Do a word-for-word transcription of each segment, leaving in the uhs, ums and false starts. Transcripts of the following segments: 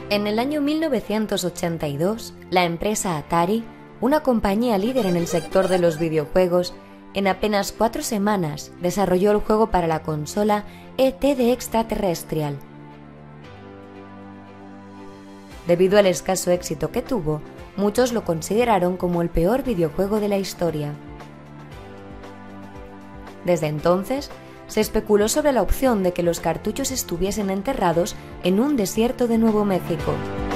En el año mil novecientos ochenta y dos, la empresa Atari, una compañía líder en el sector de los videojuegos, en apenas cuatro semanas desarrolló el juego para la consola E T the Extraterrestrial. Debido al escaso éxito que tuvo, muchos lo consideraron como el peor videojuego de la historia. Desde entonces, se especuló sobre la opción de que los cartuchos estuviesen enterrados en un desierto de Nuevo México.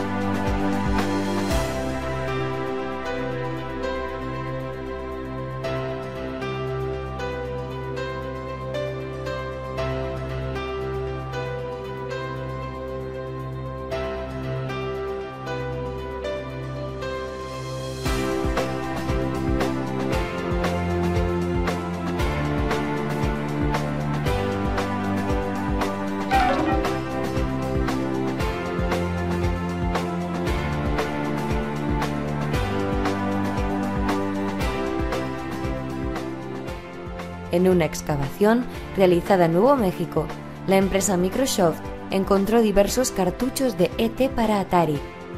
En una excavación realizada en Nuevo México, la empresa Microsoft encontró diversos cartuchos de E T para Atari.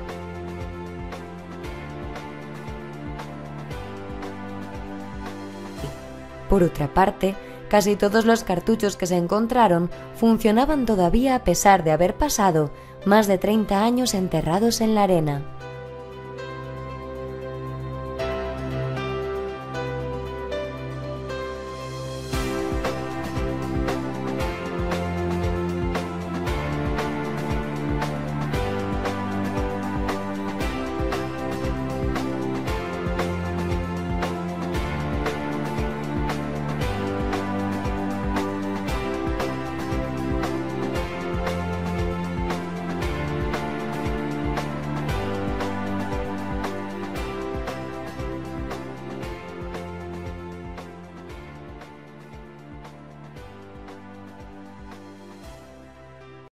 Por otra parte, casi todos los cartuchos que se encontraron funcionaban todavía a pesar de haber pasado más de treinta años enterrados en la arena.